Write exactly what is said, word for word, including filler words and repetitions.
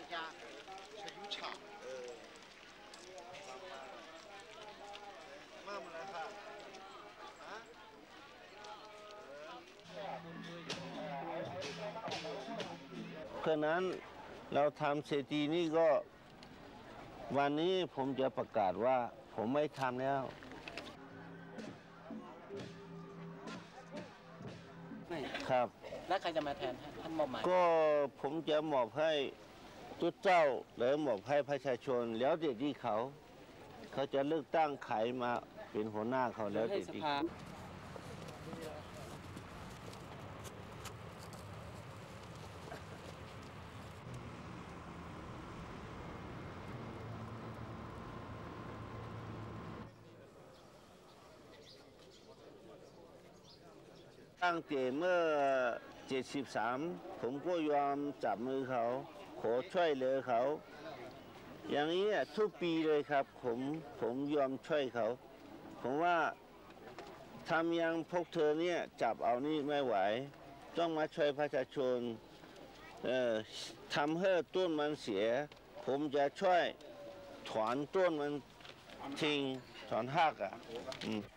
家是有厂。呃，慢慢来看。啊？ เพราะนั้นเราทำเสร็จทีนี้ก็วันนี้ผมจะประกาศว่าผมไม่ทำแล้วครับแล้วใครจะมาแทนท่านมอบหมายก็ผมจะมอบให้ตุ๊ดเจ้าหรือมอบให้ประชาชนแล้วเด็กที่เขาเขาจะเลือกตั้งใครมาเป็นหัวหน้าเขาแล้วเด็กที่ตั้งแต่เมื่อเจ็ดสิบสามผมก็ยอมจับมือเขาขอช่วยเหลือเขาอย่างนี้ทุกปีเลยครับผมผมยอมช่วยเขาผมว่าทำยังพวกเธอเนี่ยจับเอานี่ไม่ไหวต้องมาช่วยประชาชนเอ่อทำให้ต้นมันเสียผมจะช่วยถอนต้นมันทิ้งถอนหักอ่ะอืม